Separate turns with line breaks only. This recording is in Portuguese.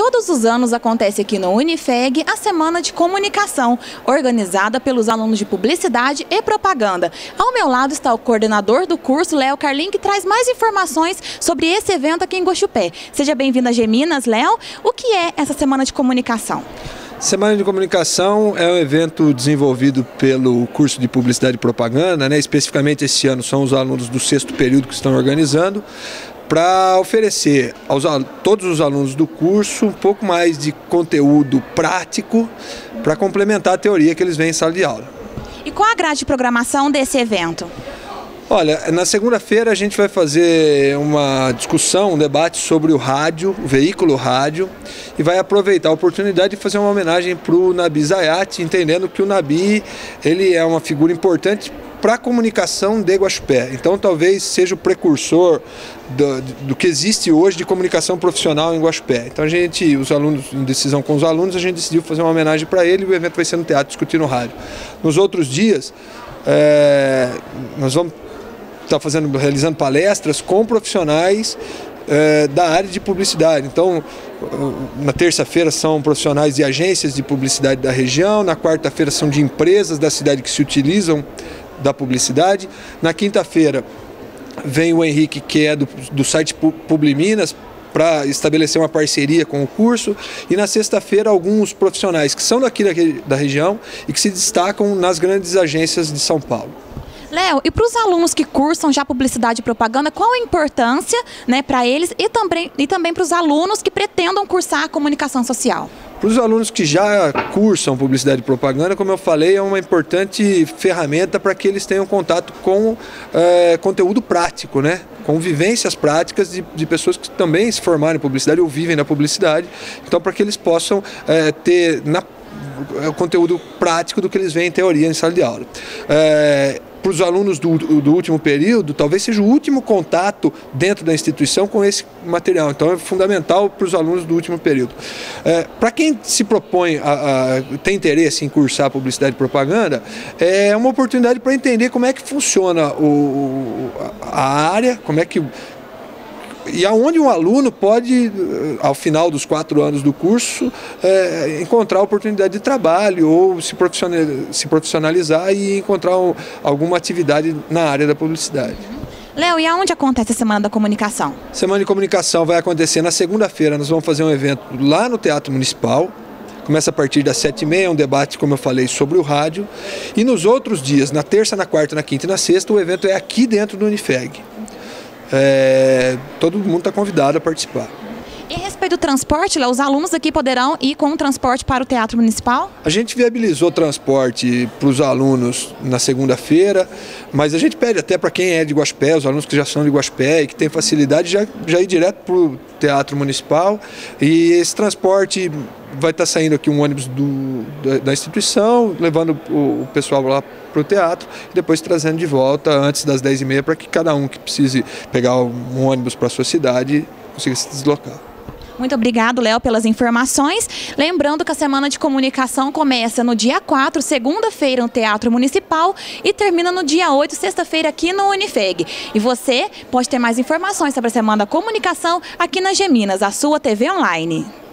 Todos os anos acontece aqui no Unifeg a Semana de Comunicação, organizada pelos alunos de Publicidade e Propaganda. Ao meu lado está o coordenador do curso, Léo Carlin, que traz mais informações sobre esse evento aqui em Guaxupé. Seja bem-vindo a Geminas, Léo. O que é essa Semana de Comunicação?
Semana de Comunicação é um evento desenvolvido pelo curso de Publicidade e Propaganda, especificamente esse ano são os alunos do 6º período que estão organizando, para oferecer a todos os alunos do curso um pouco mais de conteúdo prático para complementar a teoria que eles veem em sala de aula.
E qual a grade de programação desse evento?
Olha, na segunda-feira a gente vai fazer uma discussão, um debate sobre o rádio, o veículo rádio, e vai aproveitar a oportunidade de fazer uma homenagem para o Nabi Zayat, entendendo que o Nabi ele é uma figura importante para a comunicação de Guaxupé. Então talvez seja o precursor do que existe hoje de comunicação profissional em Guaxupé. Então os alunos, em decisão com os alunos, a gente decidiu fazer uma homenagem para ele e o evento vai ser no teatro, discutindo rádio. Nos outros dias, nós vamos estar realizando palestras com profissionais da área de publicidade. Então, na terça-feira são profissionais de agências de publicidade da região, na quarta-feira são de empresas da cidade que se utilizam da publicidade, na quinta-feira vem o Henrique, que é do site Publiminas, para estabelecer uma parceria com o curso, e na sexta-feira alguns profissionais que são daqui da região e que se destacam nas grandes agências de São Paulo.
Léo, e para os alunos que cursam já Publicidade e Propaganda, qual a importância para eles e também para os alunos que pretendam cursar Comunicação Social?
Para os alunos que já cursam Publicidade e Propaganda, como eu falei, é uma importante ferramenta para que eles tenham contato com conteúdo prático, com vivências práticas de pessoas que também se formaram em publicidade ou vivem na publicidade, então para que eles possam ter o conteúdo prático do que eles veem em teoria em sala de aula. Para os alunos do último período, talvez seja o último contato dentro da instituição com esse material. Então é fundamental para os alunos do último período. Para quem se propõe tem interesse em cursar Publicidade e Propaganda, é uma oportunidade para entender como é que funciona a área, e aonde um aluno pode, ao final dos 4 anos do curso, encontrar oportunidade de trabalho ou se profissionalizar e encontrar alguma atividade na área da publicidade.
Léo, e aonde acontece a Semana da Comunicação?
Semana de Comunicação vai acontecer na segunda-feira, nós vamos fazer um evento lá no Teatro Municipal. Começa a partir das 7h30, um debate, como eu falei, sobre o rádio. E nos outros dias, na terça, na quarta, na quinta e na sexta, o evento é aqui dentro do Unifeg. Todo mundo está convidado a participar.
E a respeito do transporte, Léo, os alunos aqui poderão ir com o transporte para o Teatro Municipal?
A gente viabilizou transporte para os alunos na segunda-feira, mas a gente pede até para quem é de Guaxupé, os alunos que já são de Guaxupé e que têm facilidade, já ir direto para o Teatro Municipal. E esse transporte vai estar saindo aqui um ônibus da instituição, levando o pessoal lá para o teatro e depois trazendo de volta antes das 10h30 para que cada um que precise pegar um ônibus para a sua cidade consiga se deslocar.
Muito obrigado, Léo, pelas informações. Lembrando que a Semana de Comunicação começa no dia 4, segunda-feira, no Teatro Municipal e termina no dia 8, sexta-feira, aqui no Unifeg. E você pode ter mais informações sobre a Semana da Comunicação aqui na Geminas, a sua TV online.